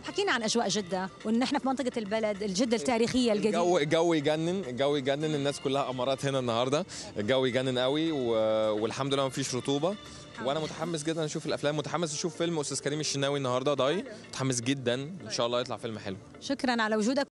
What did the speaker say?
حكينا عن اجواء جده وان نحن في منطقه البلد جده التاريخيه القديمه. الجو يجنن، الجو يجنن، الناس كلها امارات هنا النهارده، الجو يجنن قوي والحمد لله مفيش رطوبه. وانا متحمس جدا اشوف الافلام، متحمس اشوف فيلم استاذ كريم الشناوي النهارده ضاي، متحمس جدا ان شاء الله يطلع فيلم حلو. شكرا على وجودك.